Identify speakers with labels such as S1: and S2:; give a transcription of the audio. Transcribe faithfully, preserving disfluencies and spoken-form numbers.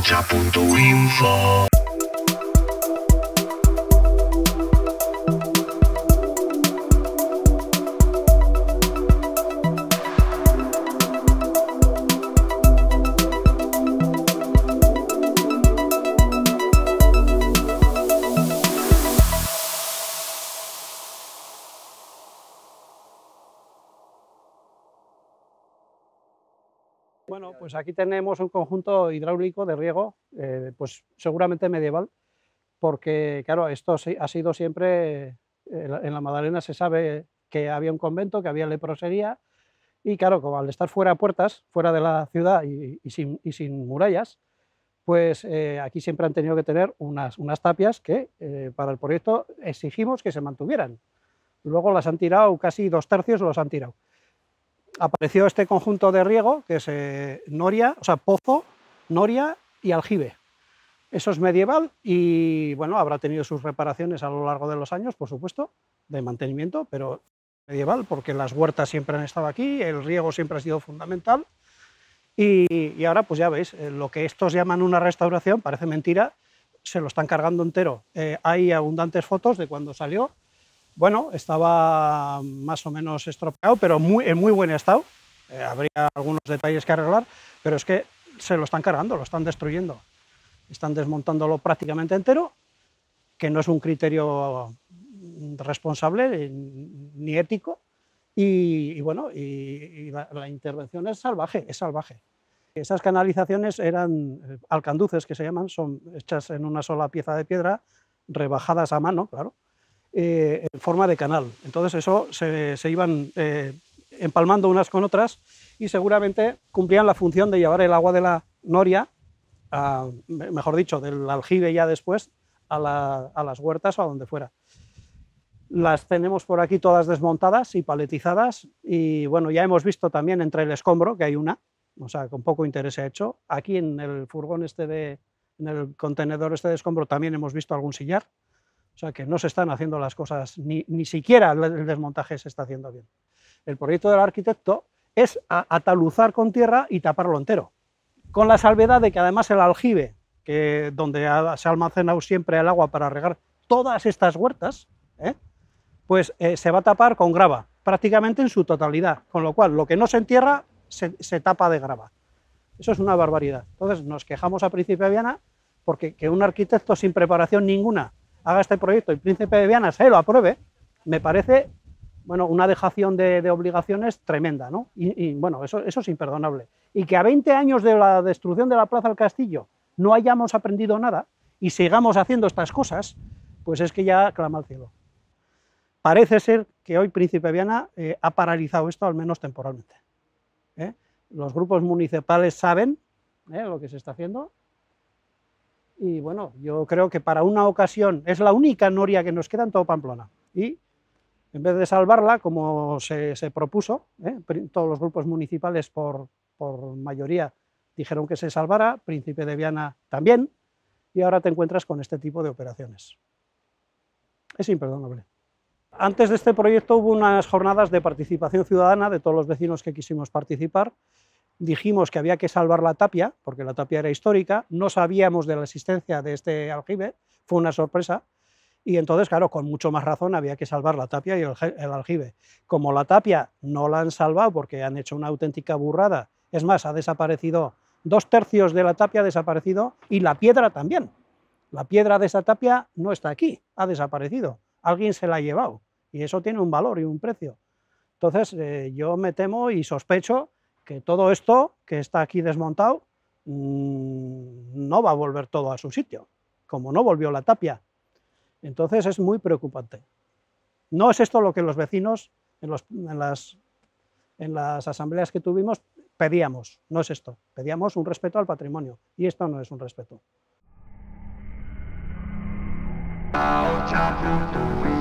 S1: ocha punto info.
S2: Bueno, pues aquí tenemos un conjunto hidráulico de riego, eh, pues seguramente medieval, porque claro, esto ha sido siempre, en la Madalena se sabe que había un convento, que había leprosería, y claro, como al estar fuera puertas, fuera de la ciudad y, y, sin, y sin murallas, pues eh, aquí siempre han tenido que tener unas, unas tapias que eh, para el proyecto exigimos que se mantuvieran. Luego las han tirado, casi dos tercios los han tirado. Apareció este conjunto de riego, que es eh, noria, o sea, pozo, noria y aljibe. Eso es medieval y, bueno, habrá tenido sus reparaciones a lo largo de los años, por supuesto, de mantenimiento, pero medieval, porque las huertas siempre han estado aquí, el riego siempre ha sido fundamental, y, y ahora, pues ya veis, eh, lo que estos llaman una restauración, parece mentira, se lo están cargando entero. Eh, hay abundantes fotos de cuando salió. Bueno, estaba más o menos estropeado, pero muy, en muy buen estado. Eh, habría algunos detalles que arreglar, pero es que se lo están cargando, lo están destruyendo. Están desmontándolo prácticamente entero, que no es un criterio responsable ni ético. Y, y bueno, y, y la, la intervención es salvaje, es salvaje. Esas canalizaciones eran alcanduces, que se llaman, son hechas en una sola pieza de piedra, rebajadas a mano, claro, Eh, en forma de canal. Entonces eso se, se iban eh, empalmando unas con otras y seguramente cumplían la función de llevar el agua de la noria, a, mejor dicho, del aljibe ya después, a, la, a las huertas o a donde fuera. Las tenemos por aquí todas desmontadas y paletizadas y bueno, ya hemos visto también entre el escombro que hay una, o sea, con poco interés se ha hecho. Aquí en el furgón este de, en el contenedor este de escombro también hemos visto algún sillar. O sea, que no se están haciendo las cosas, ni, ni siquiera el desmontaje se está haciendo bien. El proyecto del arquitecto es ataluzar con tierra y taparlo entero, con la salvedad de que además el aljibe, que donde ha, se ha almacenado siempre el agua para regar todas estas huertas, ¿eh? pues eh, se va a tapar con grava, prácticamente en su totalidad, con lo cual lo que no se entierra se, se tapa de grava. Eso es una barbaridad. Entonces nos quejamos a Príncipe de Viana porque que un arquitecto sin preparación ninguna haga este proyecto y Príncipe de Viana se lo apruebe, me parece, bueno, una dejación de, de obligaciones tremenda, ¿no? Y, y bueno, eso, eso es imperdonable. Y que a veinte años de la destrucción de la Plaza del Castillo no hayamos aprendido nada y sigamos haciendo estas cosas, pues es que ya clama al cielo. Parece ser que hoy Príncipe de Viana eh, ha paralizado esto, al menos temporalmente. ¿eh? Los grupos municipales saben ¿eh? lo que se está haciendo. Y bueno, yo creo que para una ocasión es la única noria que nos queda en todo Pamplona. Y en vez de salvarla, como se, se propuso, ¿eh? todos los grupos municipales por, por mayoría dijeron que se salvara, Príncipe de Viana también, y ahora te encuentras con este tipo de operaciones. Es imperdonable. Antes de este proyecto hubo unas jornadas de participación ciudadana de todos los vecinos que quisimos participar. Dijimos que había que salvar la tapia, porque la tapia era histórica, no sabíamos de la existencia de este aljibe, fue una sorpresa, y entonces, claro, con mucho más razón había que salvar la tapia y el, el aljibe. Como la tapia no la han salvado porque han hecho una auténtica burrada, es más, ha desaparecido, dos tercios de la tapia ha desaparecido y la piedra también. La piedra de esa tapia no está aquí, ha desaparecido, alguien se la ha llevado, y eso tiene un valor y un precio. Entonces, eh, yo me temo y sospecho que todo esto que está aquí desmontado mmm, no va a volver todo a su sitio, como no volvió la tapia. Entonces es muy preocupante. No es esto lo que los vecinos en, los, en, las, en las asambleas que tuvimos pedíamos, no es esto, pedíamos un respeto al patrimonio y esto no es un respeto.
S1: ocha punto info